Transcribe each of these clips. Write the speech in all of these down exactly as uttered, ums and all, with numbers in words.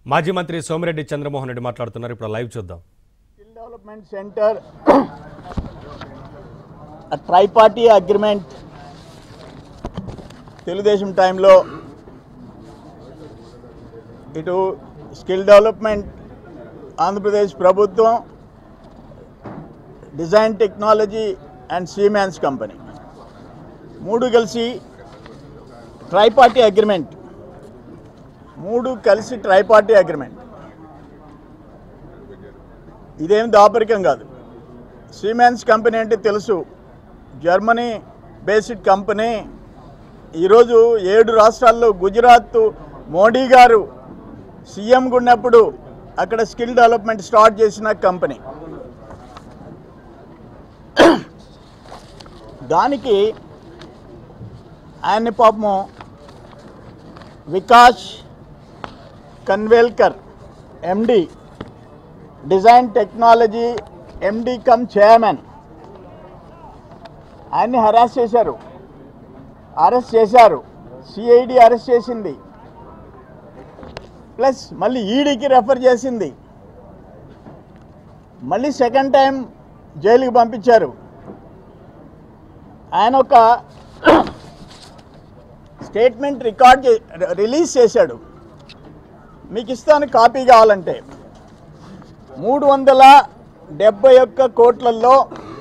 మాజీ మంత్రి సోమిరెడ్డి చంద్రమోహన్ రెడ్డి మాట్లాడుతున్నారు. ఇప్పుడు లైవ్ చూద్దాం. Skill development center tri party agreement Telugu Desam టైంలో ఇటు స్కిల్ డెవలప్మెంట్ ఆంధ్రప్రదేశ్ ప్రభుత్వం, design technology and Siemens company మూడు కలిసి ట్రై పార్టీ అగ్రిమెంట్ మూడు కలిసి ట్రై పార్టీ అగ్రిమెంట్ ఇదేం దాపరికం కాదు. సిమెన్స్ కంపెనీ అంటే తెలుసు, జర్మనీ బేస్డ్ కంపెనీ. ఈరోజు ఏడు రాష్ట్రాల్లో గుజరాత్ మోడీ గారు సీఎంగా ఉన్నప్పుడు అక్కడ స్కిల్ డెవలప్మెంట్ స్టార్ట్ చేసిన కంపెనీ. దానికి ఆయన పాపము Vikas Khanvilkar MD, design technology MD cum chairman, ఆయన్ని హరాస్ చేశారు, అరెస్ట్ చేశారు. సిఐడి అరెస్ట్ చేసింది, ప్లస్ మళ్ళీ ఈడీకి రెఫర్ చేసింది, మళ్ళీ సెకండ్ టైం జైలుకి పంపించారు. ఆయన ఒక స్టేట్మెంట్ రికార్డ్ చే రిలీజ్ చేశాడు. మీకు ఇస్తాను కాపీ కావాలంటే. మూడు వందల డెబ్బై ఒక్క కోట్లలో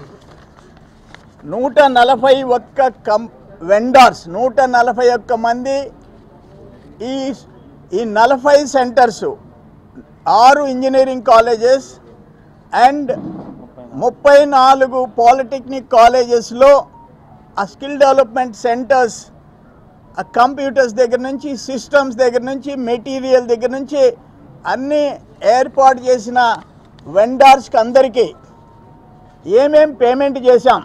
నూట నలభై ఒక్క కం వెండర్స్ నూట నలభై ఒక్క మంది ఈ ఈ నలభై సెంటర్స్, ఆరు ఇంజనీరింగ్ కాలేజెస్ అండ్ ముప్పై నాలుగు పాలిటెక్నిక్ కాలేజెస్లో ఆ స్కిల్ డెవలప్మెంట్ సెంటర్స్, ఆ కంప్యూటర్స్ దగ్గర నుంచి, సిస్టమ్స్ దగ్గర నుంచి, మెటీరియల్ దగ్గర నుంచి అన్నీ ఏర్పాటు చేసిన వెండర్స్కి అందరికీ ఏమేం పేమెంట్ చేశాం.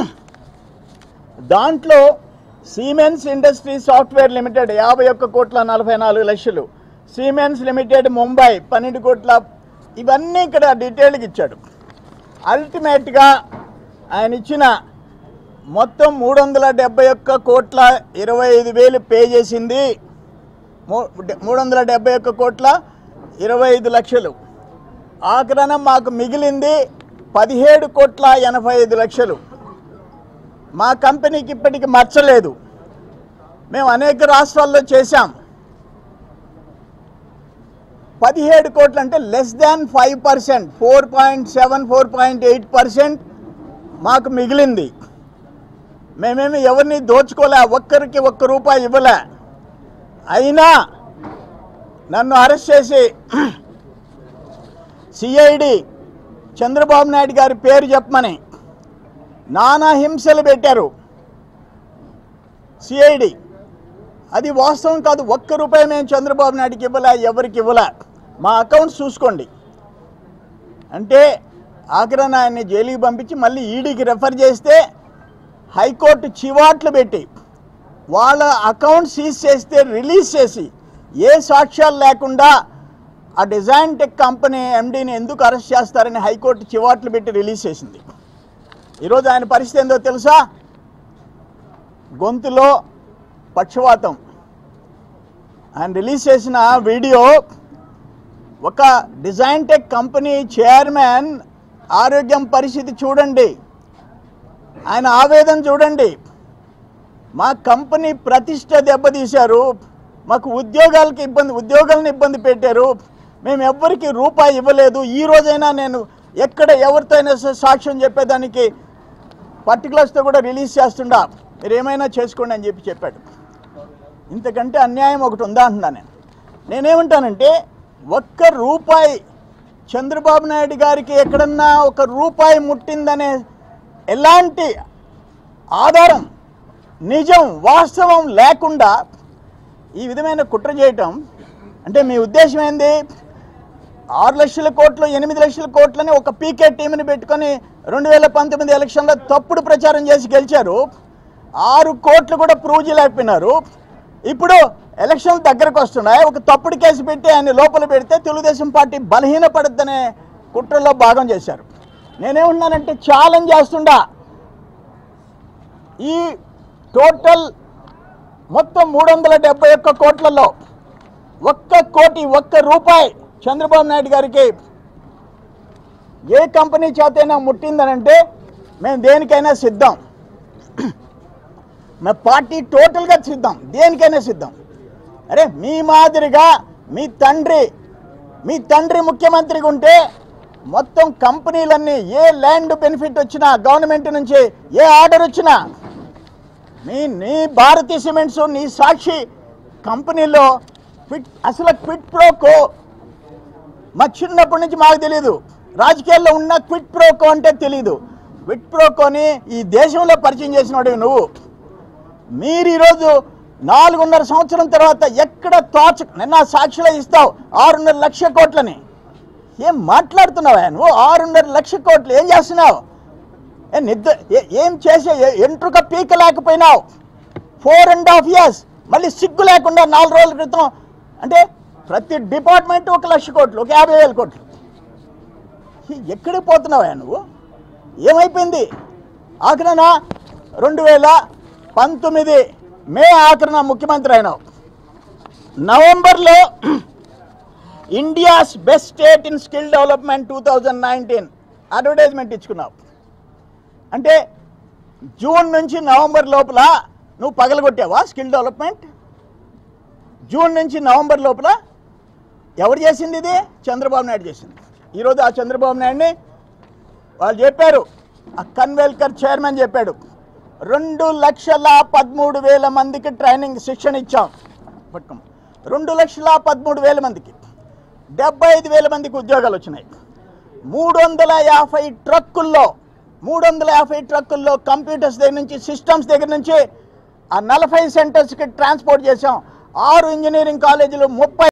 దాంట్లో సిమెన్స్ ఇండస్ట్రీ సాఫ్ట్వేర్ లిమిటెడ్ యాభై ఒక్క కోట్ల నలభై నాలుగు లక్షలు, సిమెన్స్ లిమిటెడ్ ముంబై పన్నెండు కోట్ల, ఇవన్నీ ఇక్కడ డీటెయిల్గా ఇచ్చాడు. అల్టిమేట్గా ఆయన ఇచ్చిన మొత్తం మూడు వందల డెబ్బై ఒక్క కోట్ల ఇరవై ఐదు వేలు పే చేసింది. మూడు వందల డెబ్బై ఒక్క కోట్ల ఇరవై ఐదు లక్షలు. ఆఖరణ మాకు మిగిలింది పదిహేడు కోట్ల ఎనభై ఐదు లక్షలు. మా కంపెనీకి ఇప్పటికి మచ్చలేదు. మేము అనేక రాష్ట్రాల్లో చేశాం. పదిహేడు కోట్లు అంటే less than five percent four point seven four point eight percent మాకు మిగిలింది. మేమేమి ఎవరిని దోచుకోలే, ఒక్కరికి ఒక్క రూపాయి ఇవ్వలే. అయినా నన్ను అరెస్ట్ చేసి సిఐడి చంద్రబాబు నాయుడు గారి పేరు చెప్పమని నానా హింసలు పెట్టారు సిఐడి. అది వాస్తవం కాదు. ఒక్క రూపాయి మేము చంద్రబాబు నాయుడికి ఇవ్వలే, ఎవరికి ఇవ్వలే. మా అకౌంట్స్ చూసుకోండి అంటే ఆఖరణ ఆయన్ని జైలుకి పంపించి మళ్ళీ ఈడీకి రెఫర్ చేస్తే హైకోర్టు చివాట్లు పెట్టి వాళ్ళ అకౌంట్ సీజ్ చేస్తే రిలీజ్ చేసి ఏ సాక్ష్యాలు లేకుండా ఆ డిజైన్ టెక్ కంపెనీ ఎండీని ఎందుకు అరెస్ట్ చేస్తారని హైకోర్టు చివాట్లు పెట్టి రిలీజ్ చేసింది. ఈరోజు ఆయన పరిస్థితి ఏందో తెలుసా? గొంతులో పక్షవాతం. ఆయన రిలీజ్ చేసిన వీడియో, ఒక డిజైన్ టెక్ కంపెనీ చైర్మన్ ఆరోగ్యం పరిస్థితి చూడండి, ఆయన ఆవేదన చూడండి. మా కంపెనీ ప్రతిష్ట దెబ్బతీశారు, మాకు ఉద్యోగాలకి ఇబ్బంది ఉద్యోగాలను ఇబ్బంది పెట్టారు, మేము ఎవ్వరికి రూపాయి ఇవ్వలేదు. ఈ రోజైనా నేను ఎక్కడ ఎవరితో అయినా సాక్ష్యం చెప్పేదానికి పర్టికులర్స్తో కూడా రిలీజ్ చేస్తుండా, మీరు ఏమైనా చేసుకోండి అని చెప్పి చెప్పాడు. ఇంతకంటే అన్యాయం ఒకటి ఉందా అంటున్నా నేను. నేనేమంటానంటే ఒక్క రూపాయి చంద్రబాబు నాయుడు గారికి ఎక్కడన్నా ఒక రూపాయి ముట్టిందనే ఎలాంటి ఆధారం, నిజం, వాస్తవం లేకుండా ఈ విధమైన కుట్ర చేయటం అంటే మీ ఉద్దేశం ఏంది? ఆరు లక్షల కోట్లు ఎనిమిది లక్షల కోట్లని ఒక పీకే టీంని పెట్టుకొని రెండు వేల పంతొమ్మిది ఎలక్షన్లో తప్పుడు ప్రచారం చేసి గెలిచారు. ఆరు కోట్లు కూడా ప్రూవ్ చేయలేకపోయినారు. ఇప్పుడు ఎలక్షన్ దగ్గరకు వస్తున్నాయి, ఒక తప్పుడు కేసు పెట్టి ఆయన లోపల పెడితే తెలుగుదేశం పార్టీ బలహీనపడద్దనే కుట్రలో భాగం చేశారు. నేనేమన్నానంటే ఛాలెంజ్ చేస్తుండా, ఈ టోటల్ మొత్తం మూడు వందల డెబ్బై ఒక్క కోట్లలో ఒక్క కోటి ఒక్క రూపాయి చంద్రబాబు నాయుడు గారికి ఏ కంపెనీ చేతైనా ముట్టిందనంటే మేము దేనికైనా సిద్ధం. మా పార్టీ టోటల్గా సిద్ధం, దేనికైనా సిద్ధం. అరే మీ మాదిరిగా మీ తండ్రి మీ తండ్రి ముఖ్యమంత్రిగా ఉంటే మొత్తం కంపెనీలన్నీ ఏ ల్యాండ్ బెనిఫిట్ వచ్చినా గవర్నమెంట్ నుంచి ఏ ఆర్డర్ వచ్చినా నీ నీ భారతీ సిమెంట్స్ నీ సాక్షి కంపెనీలో క్విట్ అసలు క్విట్ ప్రోకో మా చిన్నప్పటి నుంచి మాకు తెలియదు. రాజకీయాల్లో ఉన్న క్విట్ ప్రోకో అంటే తెలియదు. క్విట్ ప్రోకోని ఈ దేశంలో పరిచయం చేసినవాడు నువ్వు. మీరు ఈరోజు నాలుగున్నర సంవత్సరం తర్వాత ఎక్కడ తోచ నిన్న సాక్షిలో ఇస్తావు ఆరున్నర లక్ష కోట్లని. ఏం మాట్లాడుతున్నావా నువ్వు? ఆరున్నర లక్ష కోట్లు ఏం చేస్తున్నావు? ఏ నిద్ర ఏం చేసే ఎంట్రుక పీక లేకపోయినావు. ఫోర్ అండ్ హాఫ్ ఇయర్స్ మళ్ళీ సిగ్గు లేకుండా నాలుగు రోజుల క్రితం అంటే ప్రతి డిపార్ట్మెంట్ ఒక లక్ష కోట్లు, ఒక యాభై వేల కోట్లు. ఎక్కడికి పోతున్నావా నువ్వు? ఏమైపోయింది? ఆఖరణ రెండు వేల పంతొమ్మిది మే ఆఖరణ ముఖ్యమంత్రి అయినావు. నవంబర్లో India's best state in skill development two thousand nineteen advertisement ఇచ్చుకున్నావు. అంటే జూన్ నుంచి నవంబర్ లోపల నువ్వు పగలగొట్టావా స్కిల్ డెవలప్మెంట్? జూన్ నుంచి నవంబర్ లోపల ఎవరు చేసింది? ఇది చంద్రబాబు నాయుడు చేసింది. ఈరోజు ఆ చంద్రబాబు నాయుడిని వాళ్ళు చెప్పారు, ఆ కన్వెల్కర్ చైర్మన్ చెప్పాడు, రెండు లక్షల పదమూడు వేల మందికి ట్రైనింగ్ శిక్షణ ఇచ్చాం. పట్టుకోం రెండు లక్షల పదమూడు వేల మందికి డెబ్బై ఐదు వేల మందికి ఉద్యోగాలు వచ్చినాయి. మూడు వందల యాభై ట్రక్కుల్లో మూడు వందల యాభై ట్రక్కుల్లో కంప్యూటర్స్ దగ్గర నుంచి సిస్టమ్స్ దగ్గర నుంచి ఆ నలభై సెంటర్స్కి ట్రాన్స్పోర్ట్ చేసాం. ఆరు ఇంజనీరింగ్ కాలేజీలు ముప్పై